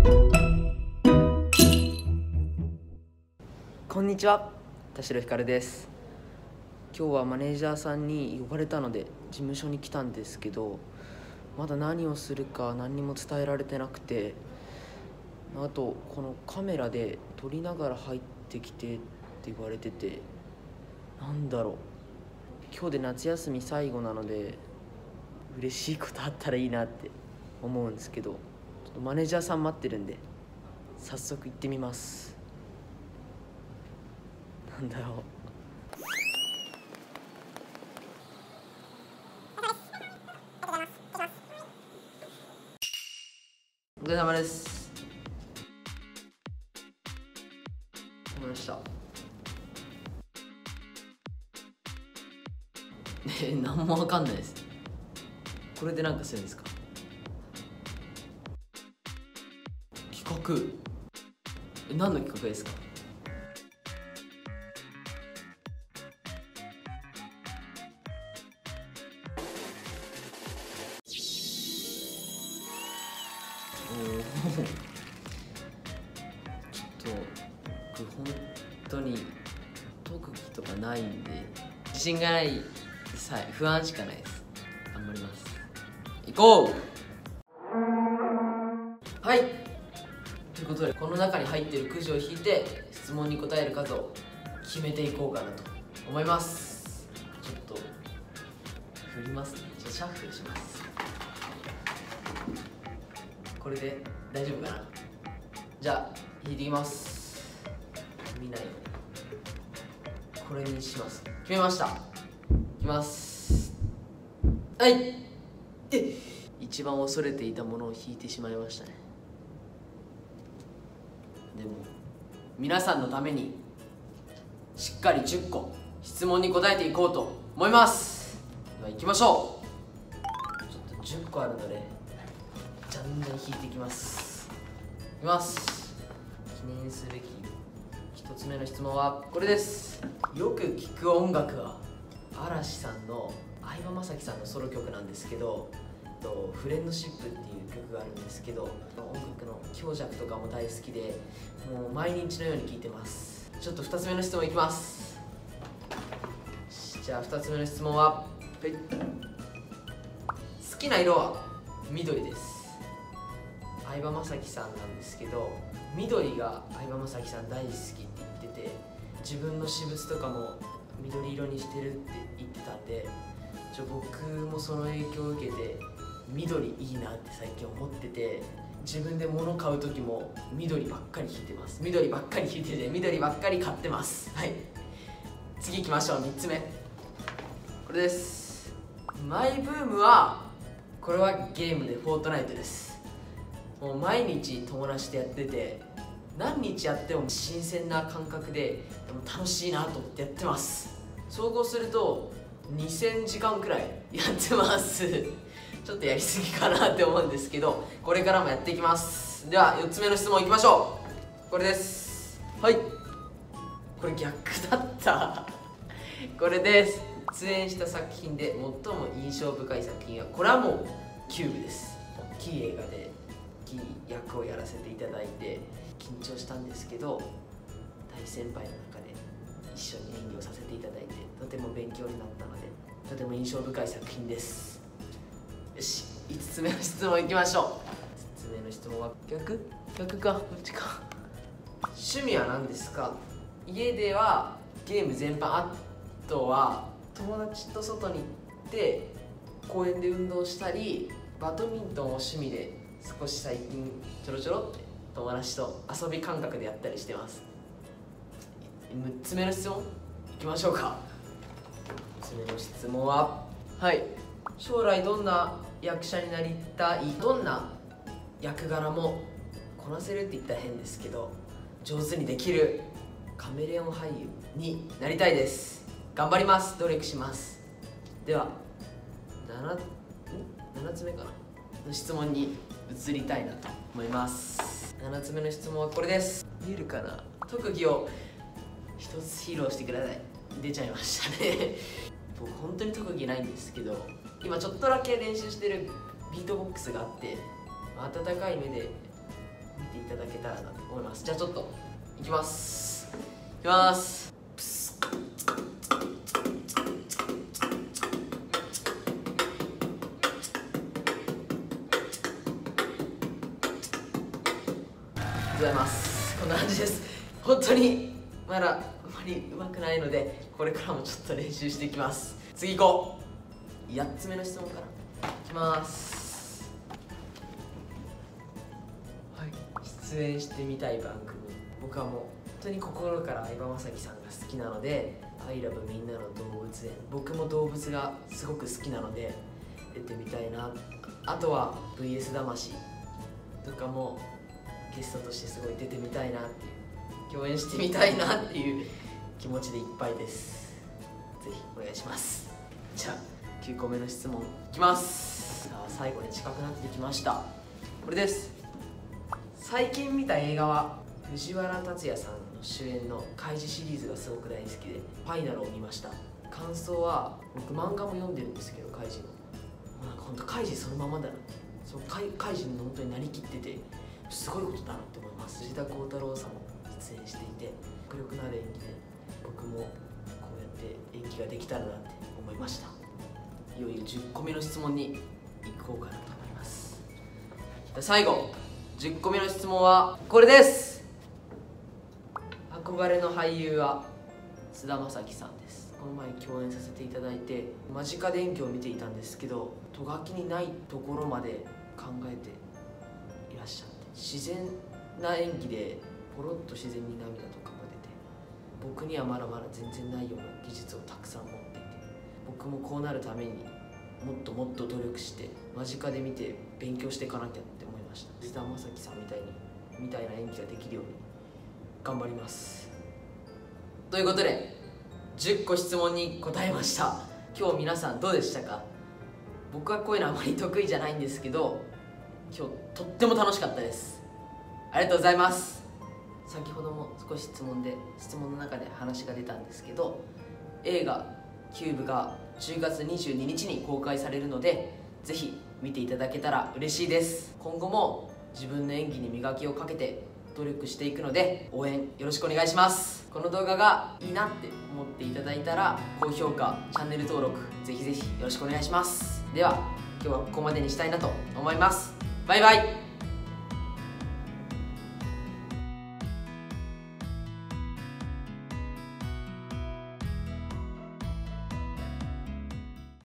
こんにちは、田代ひかるです。今日はマネージャーさんに呼ばれたので事務所に来たんですけど、まだ何をするか何にも伝えられてなくて、あとこのカメラで撮りながら入ってきてって言われてて、なんだろう、今日で夏休み最後なので嬉しいことあったらいいなって思うんですけど、ちょっとマネージャーさん待ってるんで早速行ってみます。なんだろう。お疲れ様です。来ました。何もわかんないです。これでなんかするんですか？企画。何の企画ですか？ちょっと僕本当に特技とかないんで自信がないさえ不安しかないです。頑張ります。行こう。はい、ということでこの中に入っているくじを引いて質問に答える数を決めていこうかなと思います。ちょっと振りますね。ちょっとシャッフルします。これで大丈夫かな。じゃあ引いていきます。見ないようにこれにします。決めました。いきます。はい。一番恐れていたものを引いてしまいましたね。でも皆さんのためにしっかり10個質問に答えていこうと思います。では行きましょう。ちょっと10個あるのでじゃんじゃん引いていきます。いきます。記念すべき1つ目の質問はこれです。よく聴く音楽は嵐さんの相葉雅紀さんのソロ曲なんですけど、フレンドシップっていう曲があるんですけど、音楽の強弱とかも大好きでもう毎日のように聴いてます。ちょっと2つ目の質問いきます。じゃあ2つ目の質問は、はい、好きな色は緑です。相葉雅紀さんなんですけど、緑が相葉雅紀さん大好きって言ってて、自分の私物とかも緑色にしてるって言ってたんで、僕もその影響を受けて緑いいなって最近思ってて、自分で物買う時も緑ばっかり引いてます。緑ばっかり引いてて緑ばっかり買ってます。はい、次行きましょう。3つ目これです。マイブームはこれはゲームでフォートナイトです。もう毎日友達とやってて何日やっても新鮮な感覚で楽しいなと思ってやってます。総合すると2000時間くらいやってますちょっとやりすぎかなって思うんですけど、これからもやっていきます。では4つ目の質問いきましょう。これです。はい、これ逆だったこれです。出演した作品で最も印象深い作品はこれはもうキューブです。大きい映画で大きい役をやらせていただいて緊張したんですけど、大先輩の中で一緒に演技をさせていただいてとても勉強になったのでとても印象深い作品です。よし、5つ目の質問いきましょう。5つ目の質問は逆か、どっちか。趣味は何ですか？家ではゲーム全般、あとは友達と外に行って公園で運動したり、バドミントンを趣味で少し最近ちょろちょろって友達と遊び感覚でやったりしてます。6つ目の質問いきましょうか。6つ目の質問は、はい、将来どんな役者になりたい？どんな役柄もこなせるって言ったら変ですけど上手にできるカメレオン俳優になりたいです。頑張ります。努力します。では7つ目かなの質問に移りたいなと思います。7つ目の質問はこれです。見えるかな？特技を一つ披露してください。出ちゃいましたね僕本当に特技ないんですけど、今ちょっとだけ練習してるビートボックスがあって、温かい目で見ていただけたらなと思います。じゃあちょっといきます。いきます。ございます。こんな感じです。本当にまだあまり上手くないので、これからもちょっと練習していきます。次行こう。8つ目の質問からいきます。はい、出演してみたい番組、僕はもう本当に心から相葉雅紀さんが好きなので、アイラブみんなの動物園、僕も動物がすごく好きなので出てみたいな。あとは VS 魂とかもゲストとしてすごい出てみたいなっていう、共演してみたいなっていう気持ちでいっぱいです。ぜひお願いします。じゃあ9個目の質問いきます。さあ最後に近くなってきました。これです。最近見た映画は藤原竜也さんの主演のカイジシリーズがすごく大好きで、ファイナルを見ました。感想は、僕漫画も読んでるんですけど、カイジのなんか本当カイジそのままだなって、そうカイジに本当になりきっててすごいことだなって思います。藤田幸太郎さんも出演していて、迫力のある演技で、僕もこうやって演技ができたらなって思いました。いよいよ10個目の質問に行こうかなと思います。最後10個目の質問はこれです。憧れの俳優は菅田将暉さんです。この前共演させていただいて、間近で演技を見ていたんですけど、とがきにないところまで考えていらっしゃって、自然な演技でポロッと自然に涙とかも出て、僕にはまだまだ全然ないような技術をたくさん持っていて、僕もこうなるためにもっともっと努力して間近で見て勉強していかなきゃって思いました。菅田将暉さんみたいな演技ができるように頑張ります。ということで10個質問に答えました。今日皆さんどうでしたか？僕はこういうのあまり得意じゃないんですけど、今日とっても楽しかったです。ありがとうございます。先ほども少し質問の中で話が出たんですけど、映画キューブが10月22日に公開されるので、ぜひ見ていただけたら嬉しいです。今後も自分の演技に磨きをかけて努力していくので、応援よろしくお願いします。この動画がいいなって思っていただいたら、高評価、チャンネル登録ぜひぜひよろしくお願いします。では今日はここまでにしたいなと思います。バイバイ。